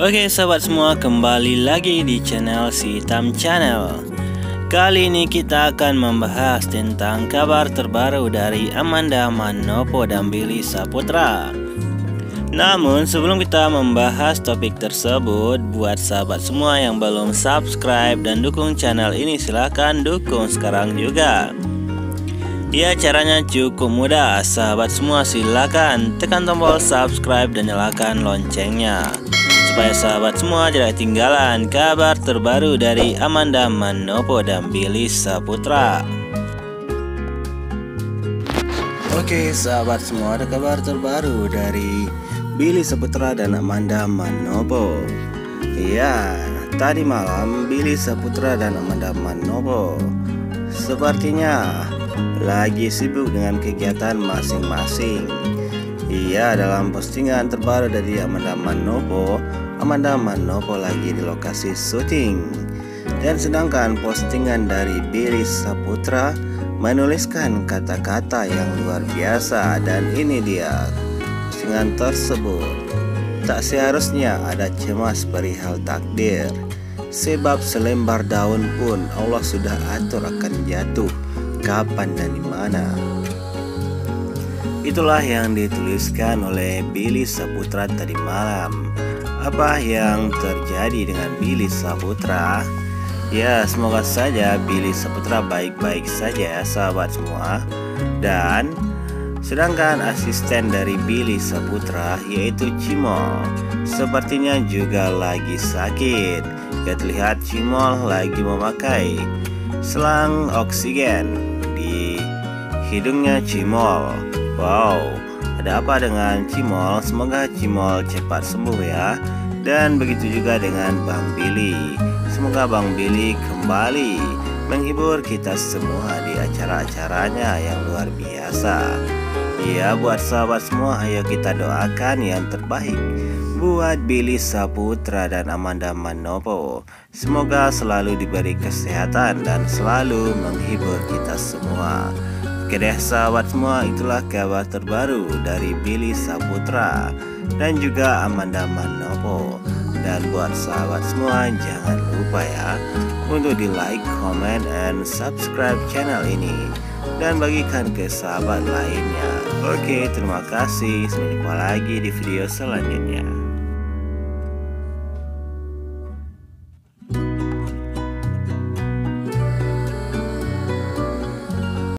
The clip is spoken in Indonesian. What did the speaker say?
Oke sahabat semua, kembali lagi di channel Si Hitam Channel. Kali ini kita akan membahas tentang kabar terbaru dari Amanda Manopo dan Billy Saputra. Namun sebelum kita membahas topik tersebut, buat sahabat semua yang belum subscribe dan dukung channel ini, silahkan dukung sekarang juga. Ya, caranya cukup mudah. Sahabat semua, silakan tekan tombol subscribe dan nyalakan loncengnya, supaya sahabat semua tidak ketinggalan kabar terbaru dari Amanda Manopo dan Billy Saputra. Oke sahabat semua, ada kabar terbaru dari Billy Saputra dan Amanda Manopo. Ya, tadi malam Billy Saputra dan Amanda Manopo sepertinya lagi sibuk dengan kegiatan masing-masing. Iya, dalam postingan terbaru dari Amanda Manopo lagi di lokasi syuting. Dan sedangkan postingan dari Billy Saputra menuliskan kata-kata yang luar biasa. Dan ini dia postingan tersebut: tak seharusnya ada cemas perihal takdir, sebab selembar daun pun Allah sudah atur akan jatuh kapan dan di mana. Itulah yang dituliskan oleh Billy Saputra tadi malam. Apa yang terjadi dengan Billy Saputra? Ya, semoga saja Billy Saputra baik-baik saja sahabat semua. Dan sedangkan asisten dari Billy Saputra yaitu Cimol sepertinya juga lagi sakit. Ya, terlihat Cimol lagi memakai selang oksigen di hidungnya Cimol. Wow, ada apa dengan Cimol? Semoga Cimol cepat sembuh ya. Dan begitu juga dengan Bang Billy. Semoga Bang Billy kembali menghibur kita semua di acara-acaranya yang luar biasa. Ya, buat sahabat semua, ayo kita doakan yang terbaik buat Billy Saputra dan Amanda Manopo. Semoga selalu diberi kesehatan dan selalu menghibur kita semua. Oke deh sahabat semua, itulah kabar terbaru dari Billy Saputra dan juga Amanda Manopo. Dan buat sahabat semua, jangan lupa ya untuk di like, comment, and subscribe channel ini, dan bagikan ke sahabat lainnya. Oke, terima kasih. Sampai jumpa lagi di video selanjutnya.